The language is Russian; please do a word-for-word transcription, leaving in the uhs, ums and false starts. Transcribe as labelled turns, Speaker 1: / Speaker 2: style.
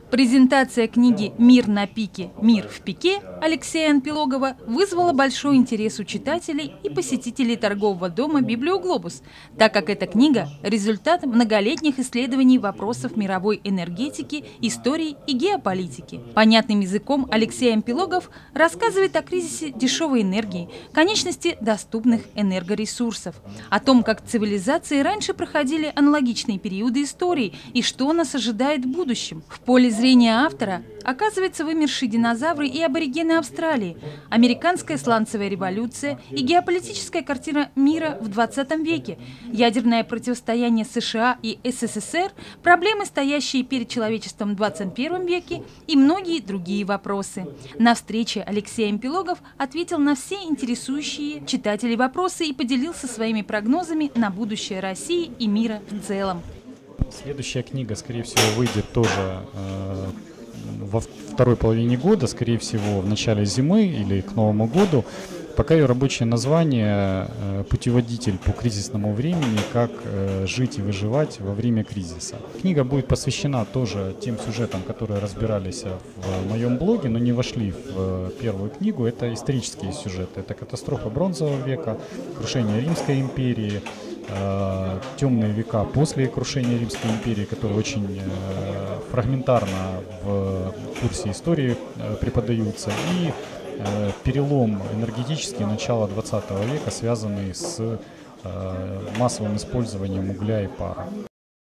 Speaker 1: Презентация книги «Мир на пике. Мир в пике» Алексея Анпилогова вызвала большой интерес у читателей и посетителей торгового дома «Библиоглобус», так как эта книга – результат многолетних исследований вопросов мировой энергетики, истории и геополитики. Понятным языком Алексей Анпилогов рассказывает о кризисе дешевой энергии, конечности доступных энергоресурсов, о том, как цивилизации раньше проходили аналогичные периоды истории и что нас ожидает в будущем. В поле зрения автора оказываются вымершие динозавры и аборигены Австралии, американская сланцевая революция и геополитическая картина мира в двадцатом веке, ядерное противостояние США и СССР, проблемы, стоящие перед человечеством в двадцать первом веке и многие другие вопросы. На встрече Алексей Анпилогов ответил на все интересующие читателей вопросы и поделился своими прогнозами на будущее России и мира в целом.
Speaker 2: Следующая книга, скорее всего, выйдет тоже э, во второй половине года, скорее всего, в начале зимы или к Новому году. Пока ее рабочее название э, «Путеводитель по кризисному времени. Как э, жить и выживать во время кризиса». Книга будет посвящена тоже тем сюжетам, которые разбирались в моем блоге, но не вошли в э, первую книгу. Это исторические сюжеты. Это катастрофа Бронзового века, крушение Римской империи, э, темные века после крушения Римской империи, которые очень э, фрагментарно в курсе истории э, преподаются, и перелом энергетический начала двадцатого века, связанный с э, массовым использованием угля и пара.